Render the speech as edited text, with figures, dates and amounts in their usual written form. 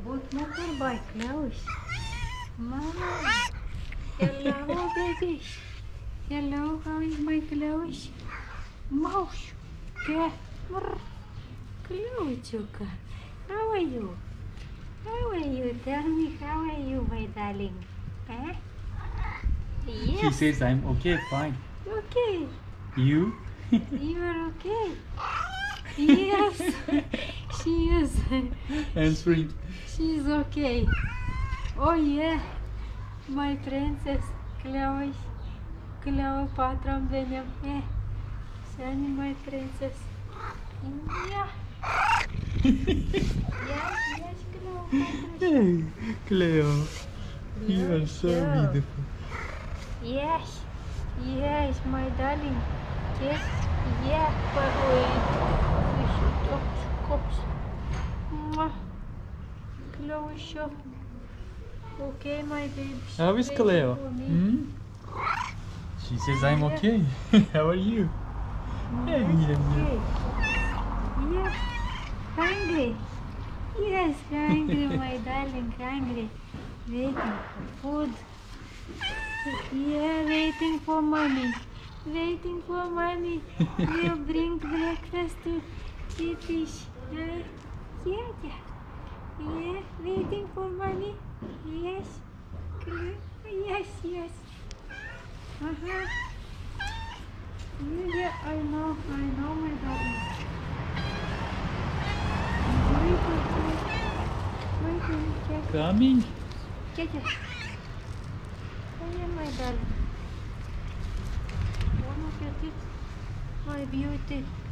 Good mother by Cleo. Mama. Hello, baby. Hello, how is my Cleo? Mouse. Yeah. Cleo, Chuka. How are you? How are you? Tell me, how are you, my darling? Eh? Yes. She says I'm okay, fine. Okay. You? You are okay. Yes. She is. Answering. She is okay. Oh yeah. My princess. Cleo. Cleopatra benim. Seni my princess. Yeah. Yes, Cleopatra. Hey, Cleo. You are so beautiful. Yes, my darling. Yes, yeah, but we should cops. Chloe shop. Okay, my baby. How is Cleo? Hmm? She says I'm okay. How are you? Hey, Okay. Yeah, hungry. Yes, hungry, my darling, hungry. Waiting for food. Yeah, waiting for mommy. Waiting for mommy. We'll bring breakfast to fish. Yeah. Yeah, waiting for mommy. Yes. Yes. Uh-huh. Yeah, I know, my darling. Wait. Coming? Oh, yeah, my darling. One of your tips, my beauty.